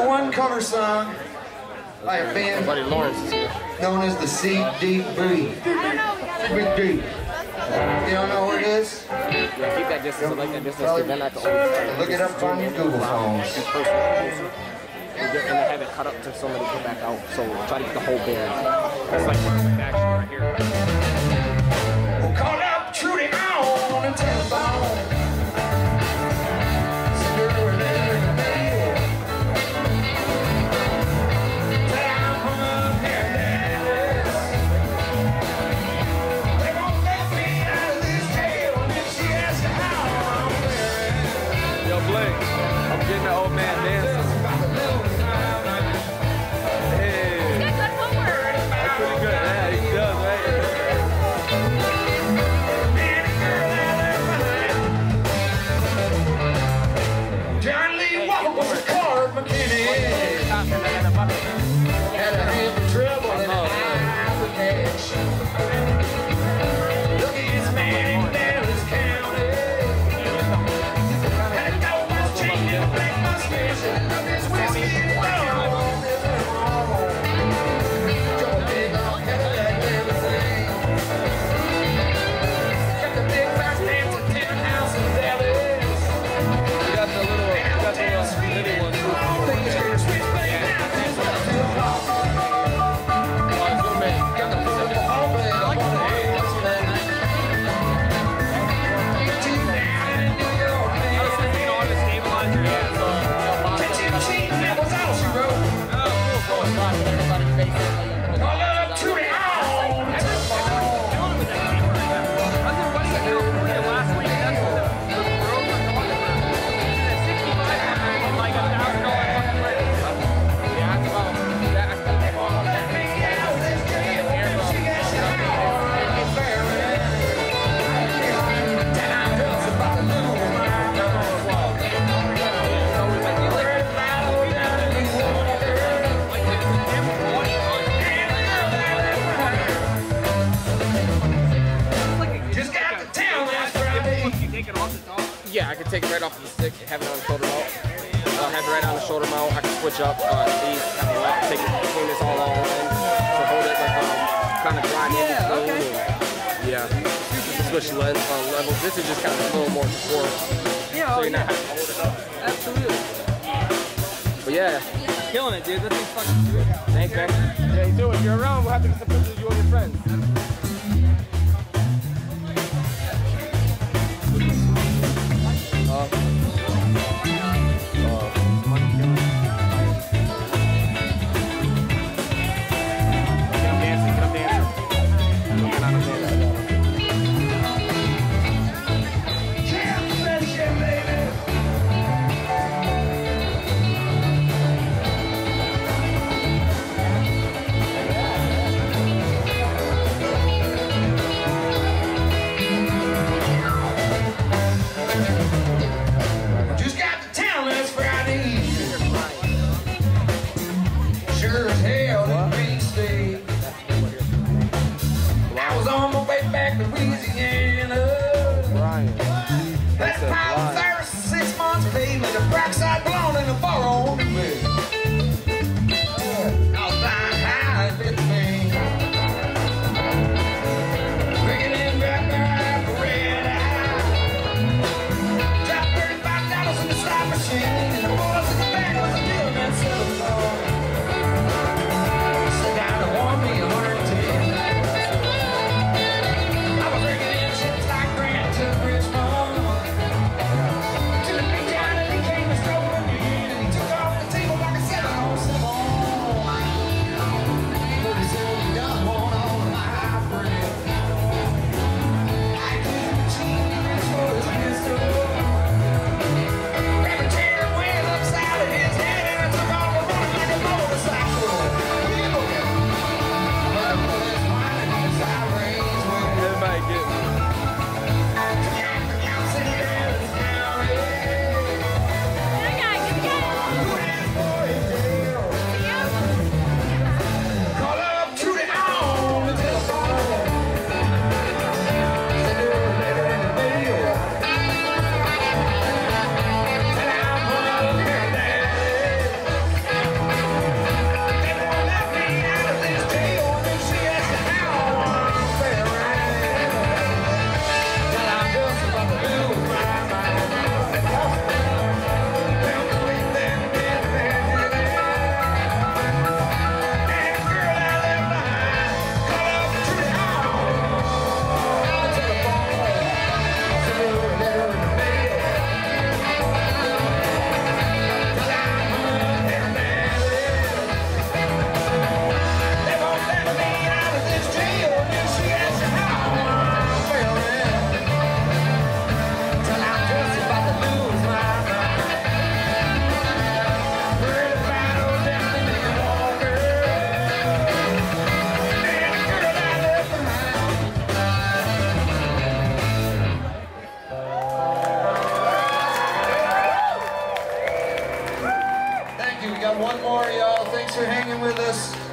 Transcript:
#1 cover song by a band known as the CDB. CDB. You don't know who it is? Yeah, keep that distance. I like that distance. Then I have to always look it up on your Google phones. And they have it cut up to so many come back out. So try to get the whole band. It's like action right here. We'll call up Trudy on and telephone. I'm getting the old man dancing. Hey. He's got good footwork. That's pretty good. Yeah, he does, right? John Lee Walker was a card McKinney. Had a hand of trouble in the eyes of action. Look at this man in Dallas County. Yeah, I can take it right off of the stick, have it on the shoulder mount. Have it right on the shoulder mount. I can switch up these, have it out, take it, clean this all in, to hold it like kind of grind in the stone. Yeah, switch levels. This is just kind of a little more support. Yeah, so you're not having to hold it up. Absolutely. But yeah. Killing it, dude. That thing's fucking good. Thanks, man. Yeah, you too. If you're around, we'll have to get some pictures of you and your friends. Thank you. We got one more, y'all. Thanks for hanging with us.